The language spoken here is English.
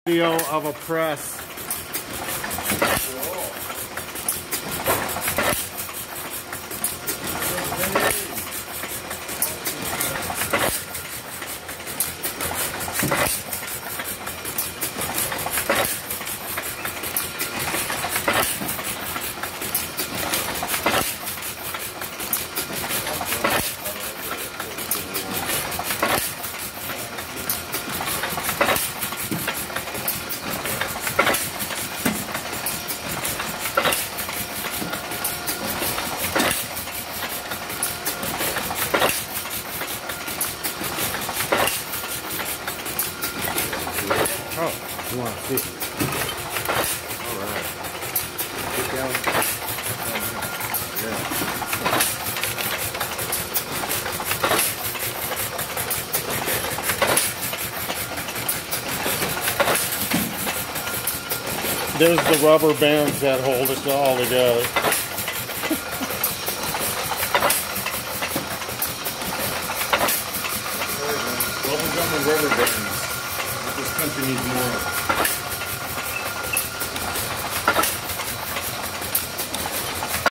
Video of a press. Oh, you want to see? All right. Get down. Yeah. There's the rubber bands that hold it all together. Bubblegum and rubber bands. This country needs more.